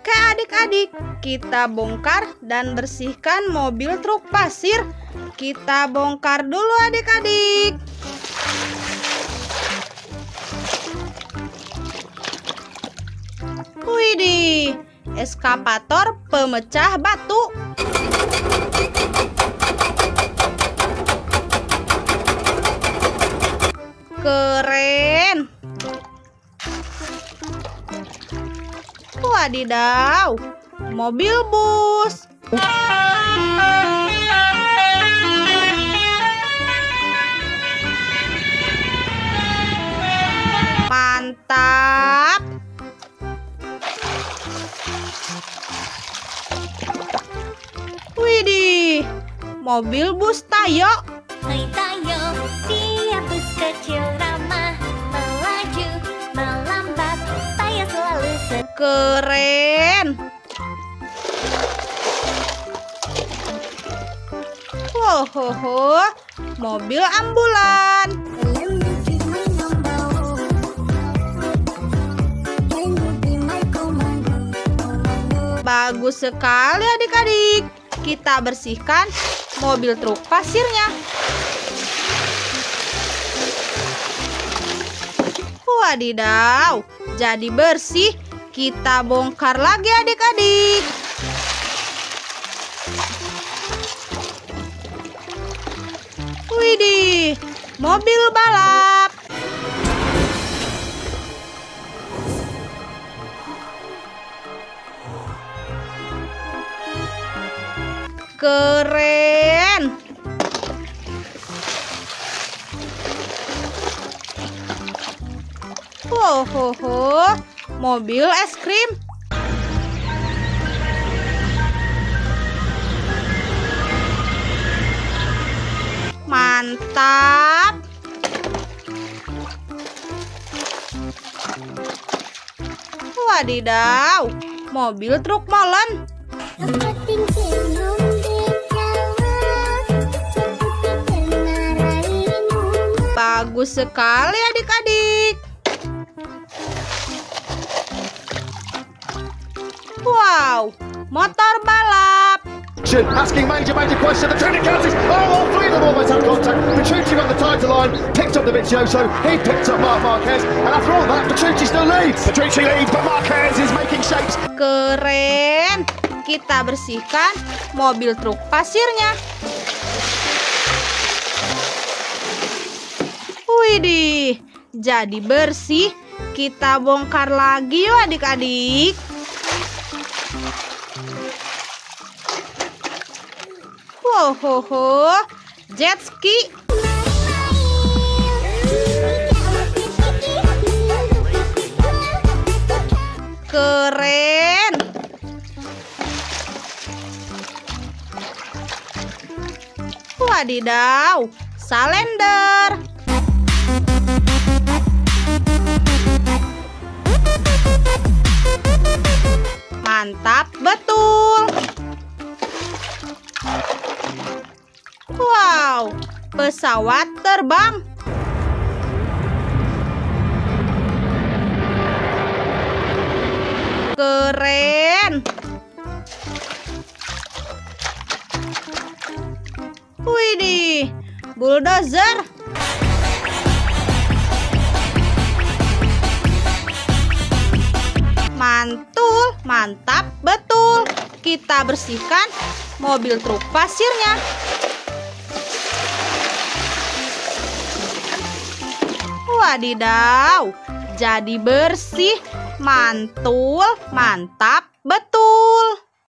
Oke adik-adik, kita bongkar dan bersihkan mobil truk pasir. Kita bongkar dulu adik-adik. Widih, eskavator pemecah batu. Keren. Wadidaw, mobil bus. Mantap. Widih, mobil bus Tayo. Hai Tayo, dia bus kecil ramah, melaju, melambat, Tayo selalu Keren. Wohoho, mobil ambulan. Bagus sekali adik-adik. Kita bersihkan mobil truk pasirnya. Wadidaw, jadi bersih. Kita bongkar lagi adik-adik. Widih, mobil balap. Keren. Wohoho, mobil es krim. Mantap. Wadidaw, mobil truk molen. Bagus sekali adik-adik. Wow, motor balap. Asking major question. The training counties. All three of them almost had contact. Petrucci on the title line, picked up the Vizioso. He picked up Marc Marquez, and after all that, Petrucci still leads. Petrucci leads, but Marquez is making shapes. Keren. Kita bersihkan mobil truk pasirnya. Widih, jadi bersih. Kita bongkar lagi yuk adik-adik. Wohoho, jet ski. Keren. Wadidaw, salender. Mantap betul. Wow, pesawat terbang. Keren. Widih, bulldozer. Mantul, mantap betul. Kita bersihkan mobil truk pasirnya. Wadidaw, jadi bersih, mantul, mantap betul.